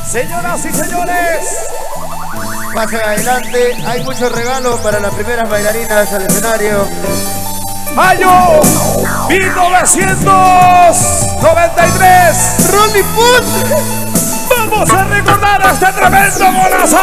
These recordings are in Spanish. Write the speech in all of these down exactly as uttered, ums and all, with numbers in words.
Señoras y señores, pasen adelante, hay muchos regalos para las primeras bailarinas al escenario. año mil novecientos noventa y tres. Ronnie Food. Vamos a recordar a este tremendo golazo.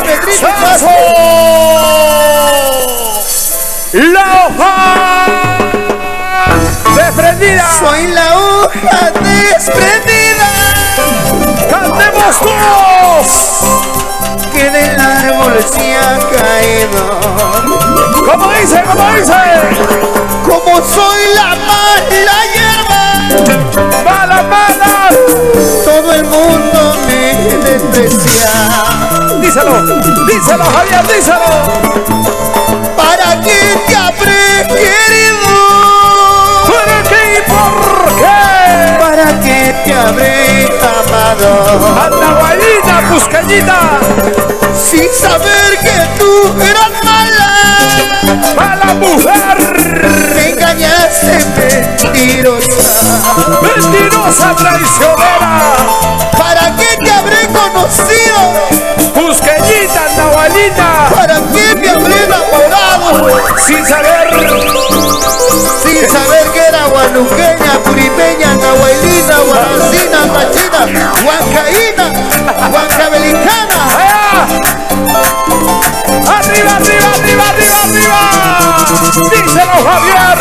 La hoja desprendida. Soy la hoja desprendida. Cantemos todos. Que del árbol se ha caído. Como dice, como dice. Como soy la mala hierba. Mala, mala. Todo el mundo me desprecia. Díselo, díselo, Javier, díselo. ¿Para qué te habré querido? ¿Para qué y por qué? ¿Para qué te habré amado? Andahuayita, Cusqueñita. Sin saber que tú eras mala. Mala mujer. Me engañaste, mentirosa. Mentirosa, traicionera. ¿Para qué te habré conocido? Cusqueñita, Andahuayita. ¿Para qué te habré enamorado? Sin saber. Sin saber que era guanuqueña, puripeña, nahuailina, guaracina, machina, huancaína, huancabelicana. ¡Allá! ¡Arriba, arriba, arriba, arriba, arriba! ¡Díselo, Javier!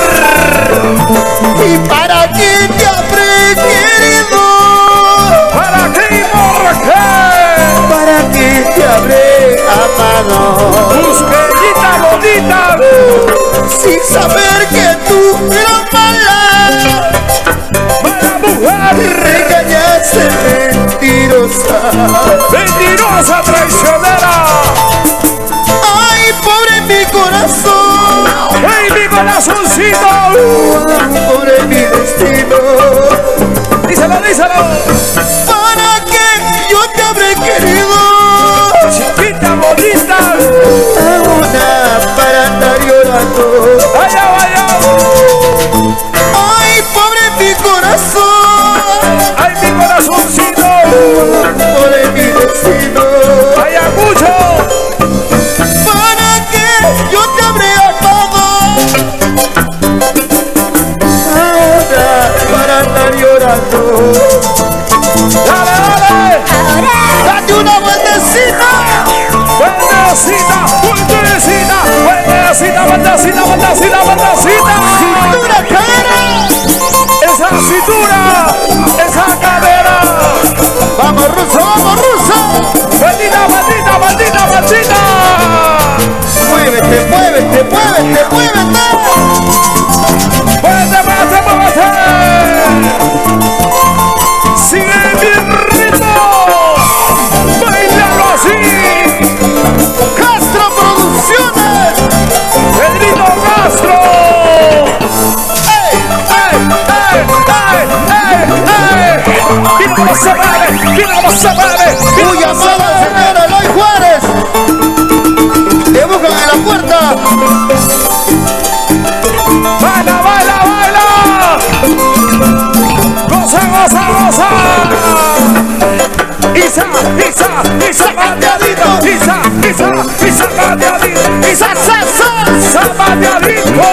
¿Y para qué te habré querido? ¿Para qué y por qué? ¿Para qué te habré amado? Cusqueñita bonita. Sin saber que tú eras mala. ¡Mala mujer! Me engañaste, mentirosa. ¡Mentirosa, traicionera! Ay, pobre mi corazón. ¡Ay, mi corazoncito! Pobre mi destino. ¡Díselo, díselo! ¿Para qué yo te habré querido? ¡Chiquita bonita! Una para andar llorando. ¡Vaya, vaya! Ay, pobre mi corazón. ¡Ay, mi corazoncito! Pobre mi destino. ¡Vaya mucho! ¿Para qué yo te habré amado? Ahora para andar llorando. ¡Dale, dale! ¡Date una vueltecita! ¡Buenacita, buenacita! ¡Buenacita, buenacita, buenacita, buenacita! ¡Cintura, cadera! ¡Esa cintura! ¡Esa cadera! ¡Vamos, ruso, vamos, ruso! ¡Maldita, maldita, maldita, maldita! ¡Muévete, muévete, muévete, muévete! ¡Muévete, muévete, muévete! ¡Sigue mi ritmo! ¡Bailalo así! ¡Castro Producciones! ¡Pedrito Castro! ¡Ey, ey, ey, ey, ey, ey! ¡Mira cómo se mueve! ¡Mira cómo se mueve! ¡Mira ¡Muy cómo se amada mueve! señora Eloy Juárez! ¡Te buscan en la puerta! ¡Baila, baila, baila! ¡Goza, goza, goza! ¡Isa, Isa, Isa, bateadito! ¡Isa, Isa, Isa, bateadito! ¡Isa, sa, sa, bateadito!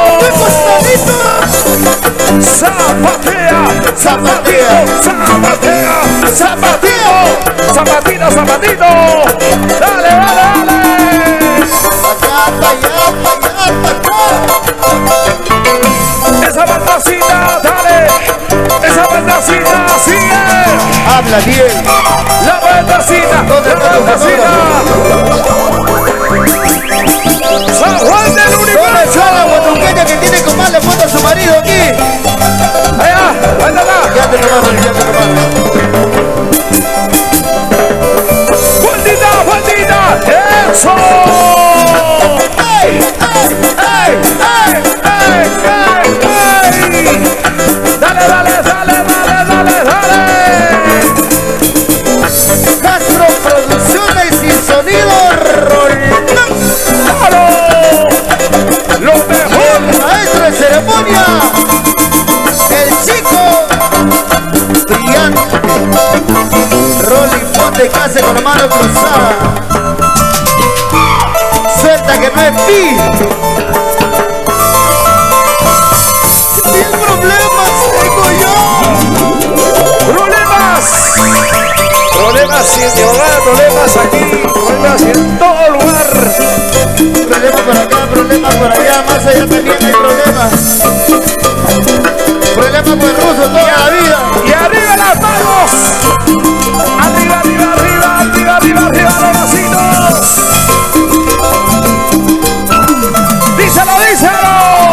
¡Zapatea, zapatea, zapatea, zapatito! ¡Zapatito, zapatito! ¡Dale, dale, dale! ¡Acá, pa' allá, pa' allá, pa' acá! ¡Esa bandacita, dale! ¡Esa bandacita, sigue! ¡Habla bien! ¡La bandacita, la bandacita! ¡San Juan del ¡Una Universo! chava guanuqueña que tiene que darle foto a su marido aquí! ¡Allá! ¡Allá, allá! ¡Ya te tomaron, ya te tomaron! ¡Fuertita, fuertita! ¡Eso! ¡Ey, ey, ey, ey, ey, ey, ey! ¡Dale, dale, dale, dale, dale, dale! Castro Producciones y Sonido Roldán. ¡Claro! ¡Lo mejor! El maestro de ceremonia, el chico te case con la mano cruzada. Suelta que no es ti. Sin problemas tengo yo. Problemas. Problemas en mi hogar, problemas aquí, problemas en todo lugar. Problemas por acá, problemas por allá, más allá también hay problemas. Problemas por el ruso toda la vida. Y arriba las manos. Arriba, arriba, arriba, arriba, arriba, arriba, los bracitos. Díselo, díselo.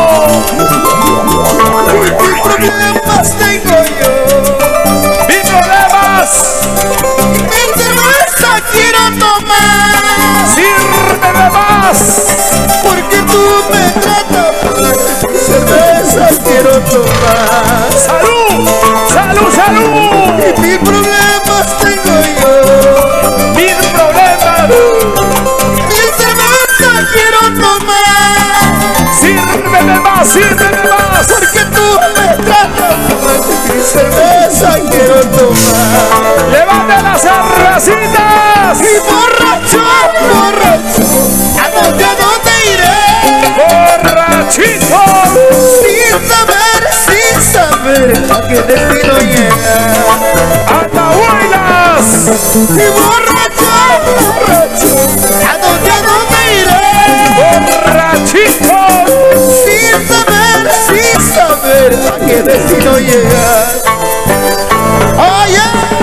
¿Qué problemas tengo yo? Mis problemas. Mi cerveza quiero tomar. Sírveme más. Porque tú me tratas mal. Mi cerveza quiero tomar. Salud, salud, salud. Y mis problemas tengo yo. Mis problemas. Mi cerveza quiero tomar. Sírveme más, sírveme más. Porque tú me tratas mal. Mi cerveza quiero tomar. Levante las cervecitas. Y borracho, borracho, ¿a dónde, a dónde iré? Borrachito. Sin saber, sin saber a qué destino llegar. Atahuaylas. Y borracho, borracho, ¿a dónde, a dónde iré? Borrachito. Sin saber, sin saber a qué destino llegar. Oye,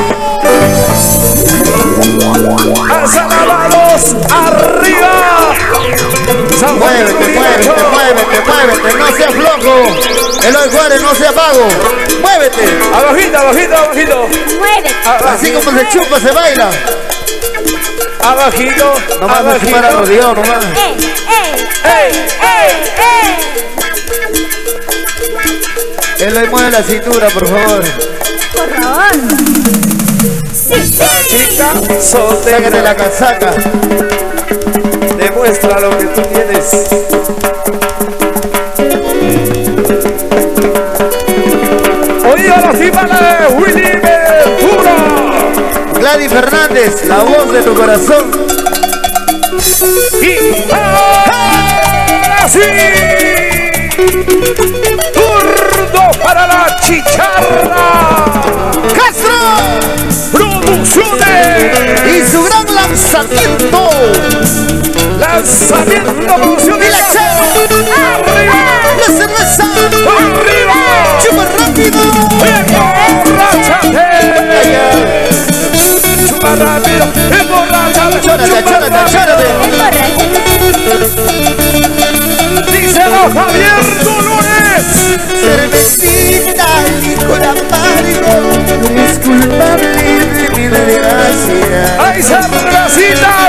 Alza las manos arriba. San Juan muévete, muévete, Uribe. muévete, muévete, no seas flojo. Eloy Juárez, no seas vago. Muévete. Abajito, abajito, abajito. Muévete. Así como se chupa, se baila. Abajito, Nomás no se para abajito. rodeado, nomás. ¡Ey, ey, ¡Ey! ey, ey! Eloy, mueve la cintura, por favor. Por favor. Sí, sí. Chica, Sácate soltera. la casaca. Demuestra lo que tú tienes. Oiga la cifra de Willy Ventura. Gladys Fernández, la voz de tu corazón. Y ahora sí. Turno para la chicharra. ¡Castro! Producciones. Y su gran lanzamiento. Lanzamiento, producción Y la chava. Arriba. La cerveza. Arriba. Chupa rápido. Emborráchate. Chupa rápido. Emborráchate. Chórate, Chupa chórate, rápido. chórate. Díselo Javier Dolores. Cervecita, licor amargo. No eres culpable de mi desgracia. ¡Ay, cervecita!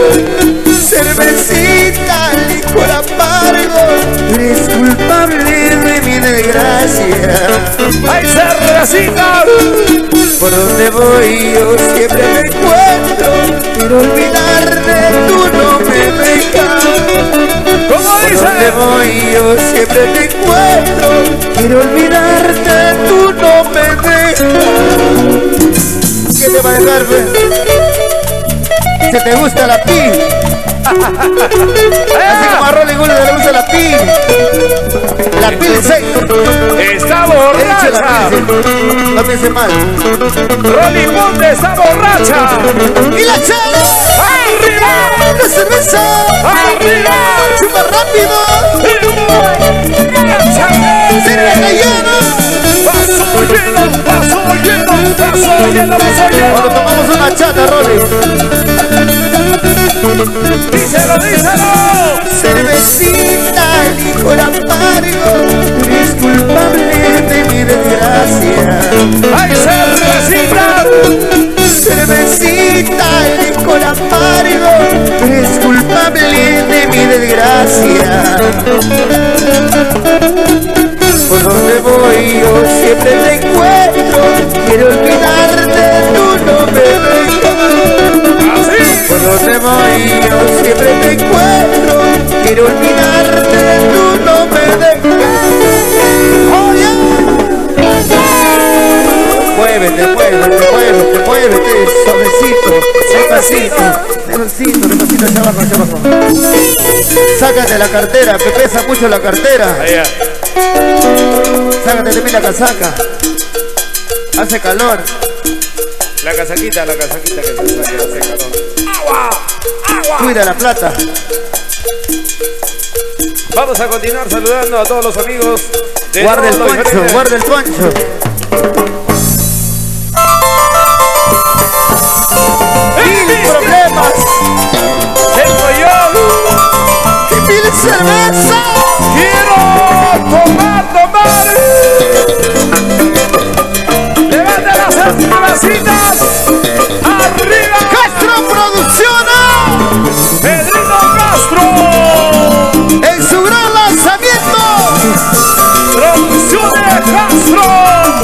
Cervecita, licor amargo. No eres culpable de mi desgracia. ¡Ay, cervecita! Por donde voy yo siempre me encuentro. Quiero olvidarte, tú no me dejas. ¿Cómo Por donde dice? voy yo siempre te encuentro. Quiero olvidarte, tú no me dejas. ¿Qué te va a dejar, fe? Si te gusta la pi. Así como a Rolly Gulli le gusta la pi. La pilsen. ¡Está He dicho la borracha! pilsen. No piense mal. ¡Rolly Monte está borracha! Y la chava. ¡Arriba! La cerveza. ¡Arriba! Chupa rápido. Sirve relleno. ¡Vaso lleno! ¡Vaso lleno! ¡Vaso lleno! ¡Vaso Cuando lleno! tomamos una chata, Rolly. ¡Díselo, díselo! Cervecita, licor amargo, eres culpable de mi desgracia. ¡Ay, cervecita! Cervecita, licor amargo, eres culpable de mi desgracia. Por donde voy yo siempre te encuentro, quiero olvidarte, tú no me dejas. ¡Así! Por donde voy yo siempre te encuentro. Quiero olvidarte, tú no me dejas. Oh, yeah. Muévete, muévete, muévete, muévete, suavecito, despacito, despacito, despacito, hacia abajo, hacia abajo. Sácate la cartera, que pesa mucho la cartera. Allá. Sácate también la casaca. Hace calor. La casaquita, la casaquita que se saque, hace calor. ¡Agua! ¡Agua! Cuida la plata. Vamos a continuar saludando a todos los amigos de Guarda el todos los poncho, diferentes- guarda el poncho. Mil problemas ¡Tengo yo! y mil cervezas. ¡Quiero tomar, tomar! ¡Levanta las cervecitas! ¡Arriba! Castro Producciones ¡Pedrito Castro! en su gran lanzamiento. ¡Producciones Castro!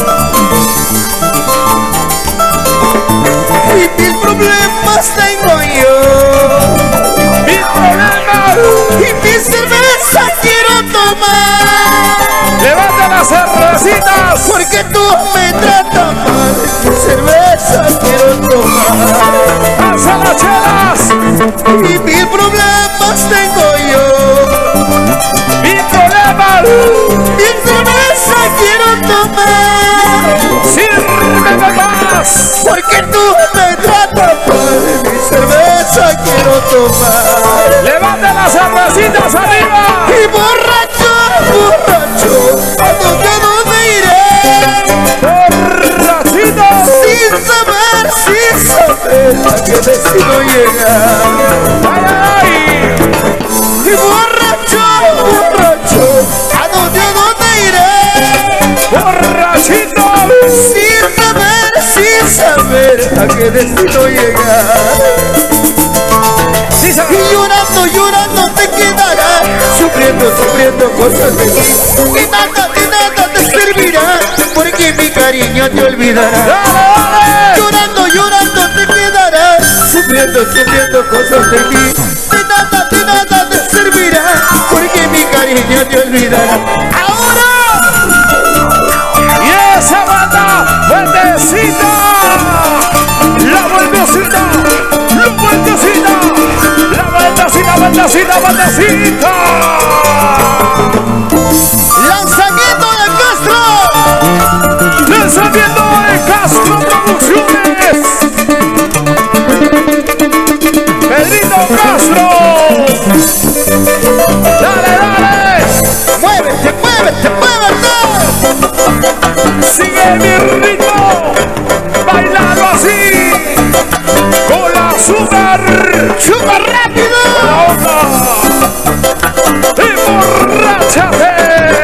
Y mil problemas tengo yo. ¡Mi problema! Y mi cerveza quiero tomar. ¡Levanta las cervecitas! Porque tú me tratas mal. Mi cerveza quiero tomar. ¡Alza las chelas! Y mil problemas tengo yo. ¡Mi problema! Mi cerveza quiero tomar. ¡Sírveme más! Porque tú me tratas mal. Mi cerveza quiero tomar. ¡Levanta las cervecitas arriba! Y borracho, borracho, ¿a dónde, a dónde iré? ¡Borrachitos! Sin saber, sin saber a qué destino llegar. ¡Ay, ay! Y borracho, borracho, ¿a dónde, a dónde iré? ¡Borrachitos! Sin saber, sin saber a qué destino llegar. ¡Sí, Y señor! llorando, llorando te quedarás, sufriendo, sufriendo cosas de mí. Y nada, y nada te servirá, porque mi cariño te olvidará. ¡Dale, dale! Llorando, llorando te quedarás, sufriendo, sufriendo cosas de mí. De nada, de nada te servirá, porque mi cariño te olvidará. ¡Ahora! ¡Y esa banda! ¡Vueltecita! ¡La vueltecita! ¡La vueltecita! ¡La vueltecita, vueltecita, vueltecita! ¡Lanzamiento de Castro! ¡Lanzamiento de Castro Producciones! ¡Pedrito Castro! ¡Dale, dale! ¡Muévete, muévete, muévete! ¡Sigue mi ritmo! ¡Bailando así! ¡Con la super! ¡Chupa rápido! ¡La onda! ¡Emborráchate!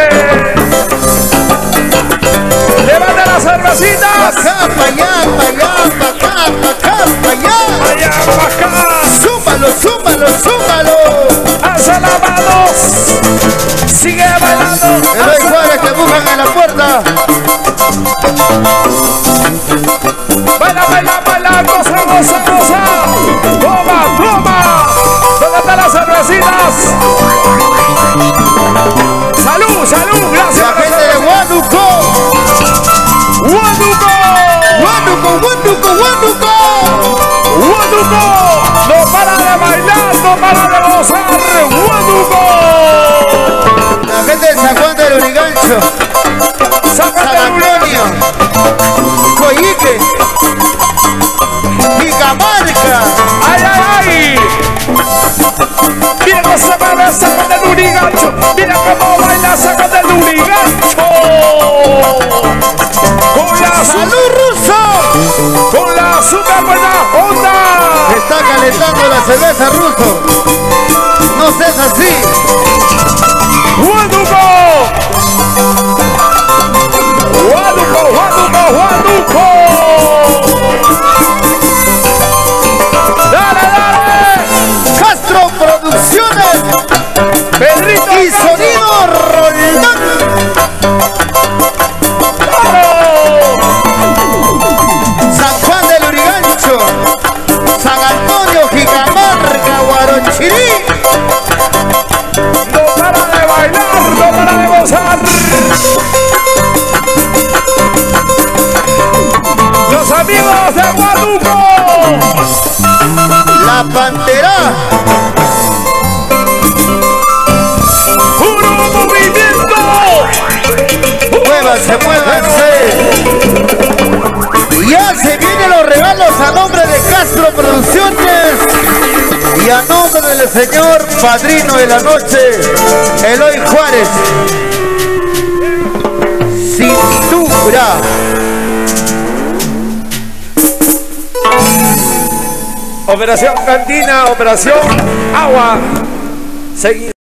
¡Levanta la cervecita! Acá, pa' allá, pa' allá, pa' acá, pa' acá, pa' allá. ¡Allá para acá! Súmalo, súmalo, súmalo. ¡Alza las manos! ¡Sigue bailando! Que no hay cuadras que buscan en la puerta. ¡Baila, baila, baila! ¡Goza, goza, goza! ¡Toma, toma! ¿Dónde están las cervecitas? ¡Salud, salud! ¡Gracias! La gente de Huánuco. ¡Huánuco! Huánuco, Huánuco, Huánuco. ¡Huánuco! ¡No para de bailar! ¡No para de gozar! ¡Huánuco! La gente de San Juan del Urigancho. San ¡Sácate un Antonio. Coyique. Picamarca. ¡Ay, ay, ay! ¡Mira cómo se mueve! ¡Sácate el urigancho! ¡Mira cómo baila! ¡Sácate el urigancho! ¡Con la su- Salud ruso. ¡Con la super buena onda! Está calentando la cerveza ruso. No seas así. ¡Huánuco! ¡Huánuco, Huánuco, Huánuco! ¡Dale, dale! Castro Producciones ¡Pedrito! y Sonido Roldán. ¡Claro! San Juan del Urigancho, San Antonio, Jicamarca, Guaronchirí. ¡No amigos de Huánuco. La Pantera. ¡Puro movimiento! Muévanse, muévanse. Ya se vienen los regalos a nombre de Castro Producciones y a nombre del señor padrino de la noche, Eloy Juárez. Cintura. Operación Cantina, Operación Agua. Seguimos.